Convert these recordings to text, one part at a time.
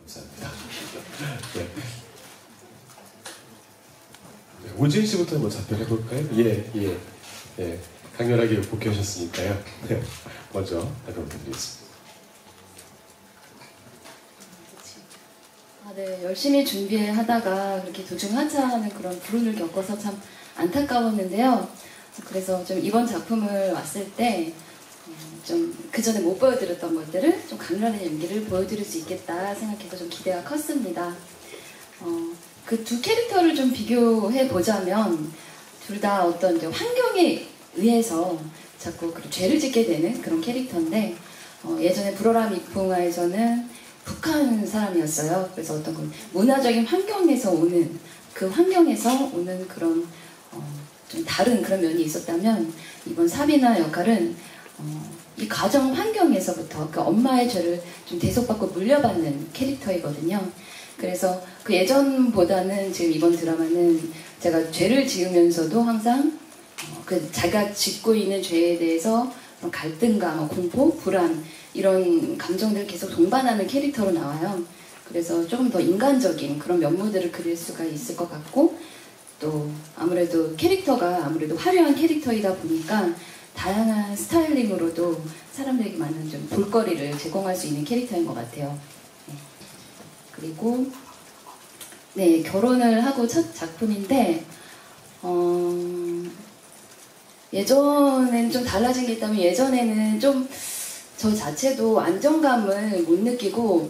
감사합니다. 네. 오지은 씨부터 한번 답변해 볼까요? 예. 강렬하게 복귀하셨으니까요. 네. 먼저 답변 드리겠습니다. 네, 열심히 준비하다가 그렇게 도중 하차하는 그런 불운을 겪어서 참 안타까웠는데요. 그래서 좀 이번 작품을 왔을 때 좀 그전에 못 보여드렸던 것들을 좀 강렬한 연기를 보여드릴 수 있겠다 생각해서 좀 기대가 컸습니다. 그 두 캐릭터를 좀 비교해 보자면 둘 다 어떤 이제 환경에 의해서 자꾸 죄를 짓게 되는 그런 캐릭터인데 예전에 불어라 미풍아에서는 북한 사람이었어요. 그래서 어떤 그 문화적인 환경에서 오는 그 환경에서 오는 그런 좀 다른 그런 면이 있었다면 이번 사비나 역할은 이 가정 환경에서부터 그 엄마의 죄를 좀 대속받고 물려받는 캐릭터이거든요. 그래서 그 예전보다는 지금 이번 드라마는 제가 죄를 지으면서도 항상 그 자기가 짓고 있는 죄에 대해서 갈등감, 공포, 불안 이런 감정들을 계속 동반하는 캐릭터로 나와요. 그래서 조금 더 인간적인 그런 면모들을 그릴 수가 있을 것 같고 또 아무래도 캐릭터가 아무래도 화려한 캐릭터이다 보니까 다양한 스타일링으로도 사람들에게 많은 좀 볼거리를 제공할 수 있는 캐릭터인 것 같아요. 네. 그리고 네, 결혼을 하고 첫 작품인데 예전에는 좀 달라진 게 있다면 예전에는 좀 저 자체도 안정감을 못 느끼고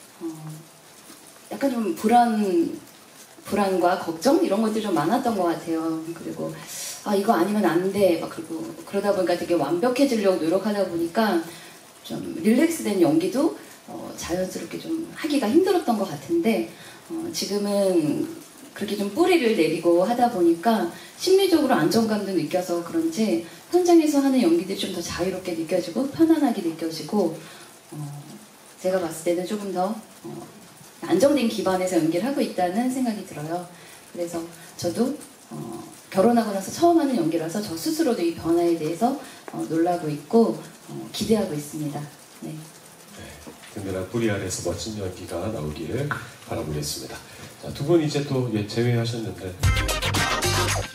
약간 좀 불안과 걱정 이런 것들이 좀 많았던 것 같아요. 그리고 이거 아니면 안 돼. 막 그리고 그러다 보니까 되게 완벽해지려고 노력하다 보니까 좀 릴렉스된 연기도 자연스럽게 좀 하기가 힘들었던 것 같은데 지금은 그렇게 좀 뿌리를 내리고 하다 보니까 심리적으로 안정감도 느껴서 그런지 현장에서 하는 연기들이 좀 더 자유롭게 느껴지고 편안하게 느껴지고 제가 봤을 때는 조금 더 안정된 기반에서 연기를 하고 있다는 생각이 들어요. 그래서 저도 결혼하고 나서 처음 하는 연기라서 저 스스로도 이 변화에 대해서 놀라고 있고 기대하고 있습니다. 네. 든든한 뿌리 아래서 멋진 연기가 나오기를 바라보겠습니다. 자, 두 분 이제 또 제외하셨는데